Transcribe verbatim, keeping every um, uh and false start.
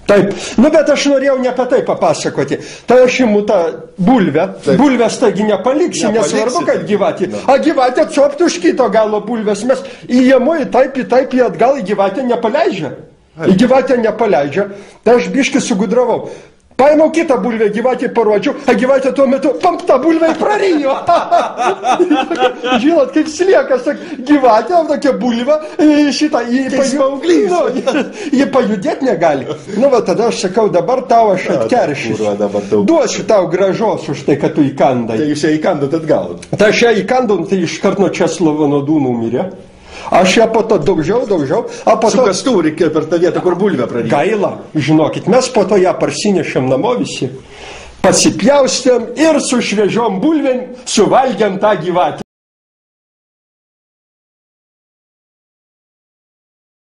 Taip, nu bet aš norėjau ne apie tai papasakoti. Tai aš imu tą bulvę, taip. Bulvės taigi nepaliksi, nepaliksi nesvarbu, kad gyvatė. No. A gyvatė atsopt už kito galo bulvės, mes įėmu į taip, į taip, į atgal, į gyvatę nepaleidžia. Į gyvatę nepaleidžia, tai aš biškį sugudravau. Paėmiau kitą bulvę, gyvatį parodžiau, a gyvatė tuo metu, pamp, tą bulvę prarijo. Žinot, kaip sliekas, gyvatė, tokia bulva, šitą, jį pajudėti negali. Nu, va, tada aš sakau, dabar tau aš atkeršysiu. Duosiu tau gražos už tai, kad tu įkandai. Tai jūs ją įkandot atgal. Tai aš ją įkandau, tai iškart nuo Česlovo nuodų numirė. Aš ją po to daužiau, daužiau. Su kastuvu reikėjo per tą vietą, kur bulvę prarijo. Gaila, žinokit, mes po to ją parsinešėm namo visi, pasipjaustėm ir su šviežiom bulvėm suvalgėm tą gyvatę.